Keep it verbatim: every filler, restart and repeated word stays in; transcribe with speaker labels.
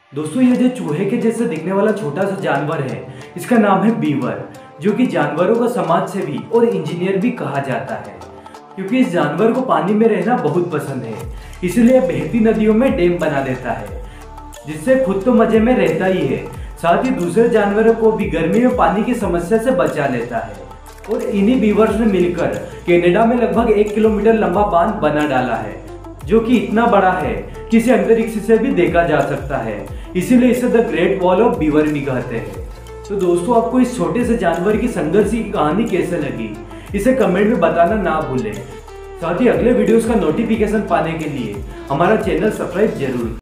Speaker 1: दोस्तों ये जो चूहे के जैसे दिखने वाला छोटा सा जानवर है, इसका नाम है बीवर, जो कि जानवरों का समाज सेवी और इंजीनियर भी कहा जाता है, क्योंकि इस जानवर को पानी में रहना बहुत पसंद है। इसलिए बहती नदियों में डैम बना देता है, जिससे खुद तो मजे में रहता ही है, साथ ही दूसरे जानवरों को भी गर्मी में पानी की समस्या से बचा लेता है। और इन्हीं बीवर्स ने मिलकर कनाडा में लगभग एक किलोमीटर लंबा बांध बना डाला है, जो कि इतना बड़ा है कि इसे अंतरिक्ष से भी देखा जा सकता है। इसीलिए इसे the great wall of beaver भी कहते हैं। तो दोस्तों, आपको इस छोटे से जानवर की संघर्ष की कहानी कैसे लगी, इसे कमेंट में बताना ना भूलें। साथ ही अगले वीडियोस का नोटिफिकेशन पाने के लिए हमारा चैनल सब्सक्राइब जरूर